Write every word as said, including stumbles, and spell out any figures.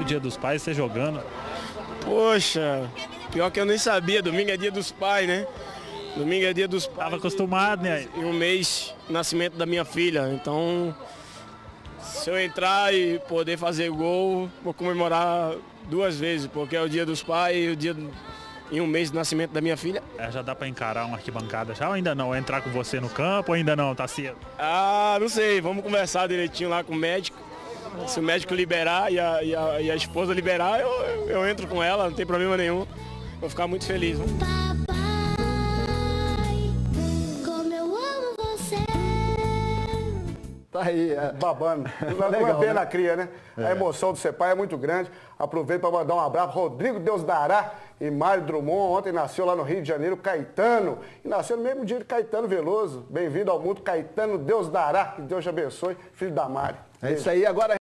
Dia dos Pais, você jogando. Poxa, pior que eu nem sabia, domingo é Dia dos Pais, né? Domingo é Dia dos Pais. Tava acostumado, né? E um mês, nascimento da minha filha, então se eu entrar e poder fazer gol, vou comemorar duas vezes, porque é o Dia dos Pais e o dia em um mês do nascimento da minha filha. É, já dá pra encarar uma arquibancada já ou ainda não? Entrar com você no campo ou ainda não? Tá cedo? Ah, não sei, vamos conversar direitinho lá com o médico. Se o médico liberar e a, e a, e a esposa liberar, eu, eu entro com ela, não tem problema nenhum. Vou ficar muito feliz. Tá aí, é. Babando. Não é pena a cria, né? É. A emoção do ser pai é muito grande. Aproveito para mandar um abraço. Rodrigo Deus dará e Mário Drummond. Ontem nasceu lá no Rio de Janeiro, Caetano. E nasceu no mesmo dia de Caetano Veloso. Bem-vindo ao mundo, Caetano Deus dará. Que Deus te abençoe. Filho da Mário. É isso aí. Agora